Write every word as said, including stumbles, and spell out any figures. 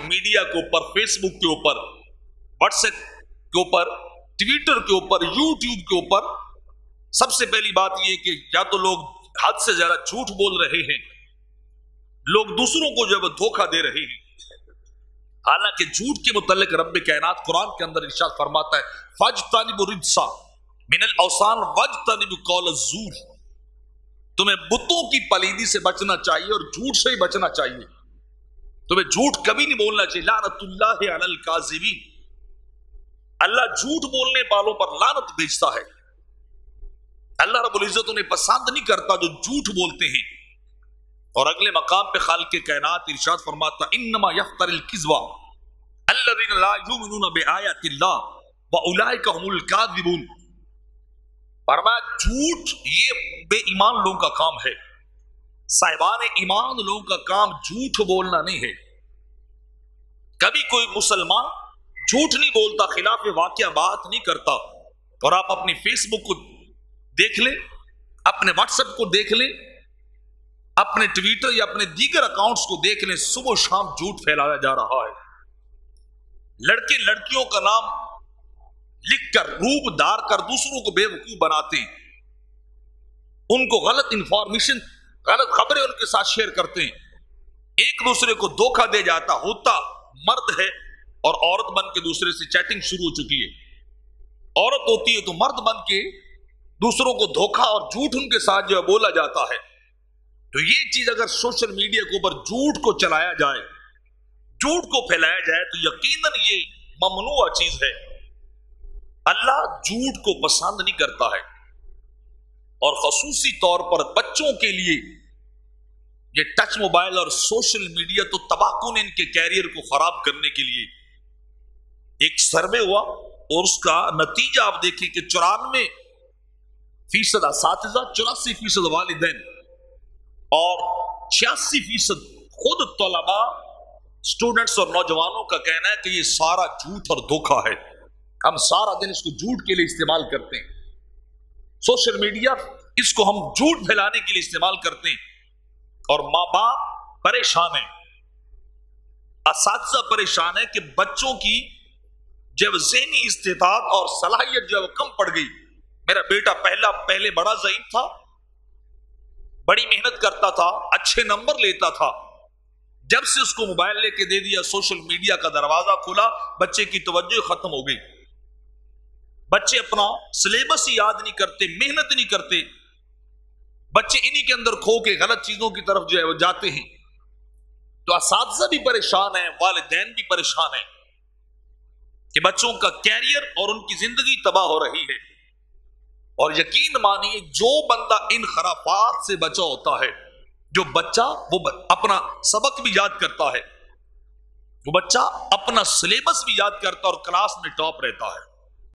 Media کے اوپر، face بک کے اوپر، واٹس ایپ کے اوپر، ٹویٹر کے اوپر، یوٹیوب کے اوپر، سب سے پہلی بات یہ کہ یا تو لوگ حد سے زیادہ جھوٹ بول رہے ہیں، لوگ دوسروں کو جو ہے دھوکہ دے رہے ہیں۔ حالانکہ جھوٹ کے متعلق رب کائنات قرآن کے اندر ارشاد فرماتا ہے فَاجْتَنِبُوا الرِّجْسَ مِنَ الْأَوْثَانِ وَاجْتَنِبُوا قَوْلَ الزُّورِ، تمہیں بتوں کی پلیدی سے بچنا چاہیے اور جھوٹ سے ہی بچنا چاہیے، تمہیں جھوٹ کبھی نہیں بولنا چاہیے۔ لعنت اللہ علی الکاذبین، اللہ جھوٹ بولنے والوں پر لعنت بھیجتا ہے۔ اللہ رب العزت انہیں پسند نہیں کرتا جو جھوٹ بولتے ہیں۔ اور اگلے مقام پہ خالق کائنات ارشاد فرماتا انما یفتر الکذب الذین لا یؤمنون بآیات اللہ واولئک هم الکاذبون، فرمایا جھوٹ یہ بے ایمان لوگوں کا کام ہے، صاحبان ایمان لوگوں کا کام جھوٹ بولنا نہیں ہے۔ کبھی کوئی مسلمان جھوٹ نہیں بولتا، خلاف واقعہ بات نہیں کرتا۔ اور آپ اپنی فیس بک کو دیکھ لیں، اپنے واٹس ایپ کو دیکھ لیں، اپنے ٹویٹر یا اپنے دیگر اکاؤنٹس کو دیکھ لیں، صبح و شام جھوٹ پھیلایا جا رہا ہے۔ لڑکے لڑکیوں کا نام لکھ کر روپ دار کر دوسروں کو بے وقوف بناتے ہیں، ان کو غلط انفارمیشن، غلط خبریں ان کے ساتھ شیئر کرتے ہیں، ایک دوسرے کو دھوکہ دے جاتا، ہوتا مرد ہے اور عورت بن کے دوسرے سے چیٹنگ شروع ہو چکی ہے، عورت ہوتی ہے تو مرد بن کے دوسروں کو دھوکہ اور جھوٹ ان کے ساتھ جو ہے بولا جاتا ہے۔ تو یہ چیز اگر سوشل میڈیا کے اوپر جھوٹ کو چلایا جائے، جھوٹ کو پھیلایا جائے تو یقیناً یہ ممنوع چیز ہے۔ اللہ جھوٹ کو پسند نہیں کرتا ہے، اور خصوصی طور پر بچوں کے لیے یہ ٹچ موبائل اور سوشل میڈیا تو تباہ کن ان کے کیریئر کو خراب کرنے کے لیے ایک سروے ہوا، اور اس کا نتیجہ آپ دیکھیں کہ چورانوے فیصد اساتذہ، چوراسی فیصد والدین اور چھیاسی فیصد خود طلباء، اسٹوڈنٹس اور نوجوانوں کا کہنا ہے کہ یہ سارا جھوٹ اور دھوکہ ہے، ہم سارا دن اس کو جھوٹ کے لیے استعمال کرتے ہیں، سوشل میڈیا اس کو ہم جھوٹ پھیلانے کے لیے استعمال کرتے ہیں، اور ماں باپ پریشان ہیں، اساتذہ پریشان ہیں کہ بچوں کی جب ذہنی استعداد اور صلاحیت جب کم پڑ گئی، میرا بیٹا پہلا پہلے بڑا ضعیف تھا، بڑی محنت کرتا تھا، اچھے نمبر لیتا تھا، جب سے اس کو موبائل لے کے دے دیا، سوشل میڈیا کا دروازہ کھلا، بچے کی توجہ ختم ہو گئی، بچے اپنا سلیبس ہی یاد نہیں کرتے، محنت نہیں کرتے، بچے انہی کے اندر کھو کے غلط چیزوں کی طرف جو ہے وہ جاتے ہیں۔ تو اساتذہ بھی پریشان ہیں، والدین بھی پریشان ہیں کہ بچوں کا کیریئر اور ان کی زندگی تباہ ہو رہی ہے۔ اور یقین مانیے جو بندہ ان خرافات سے بچا ہوتا ہے، جو بچہ وہ اپنا سبق بھی یاد کرتا ہے، وہ بچہ اپنا سلیبس بھی یاد کرتا اور کلاس میں ٹاپ رہتا ہے،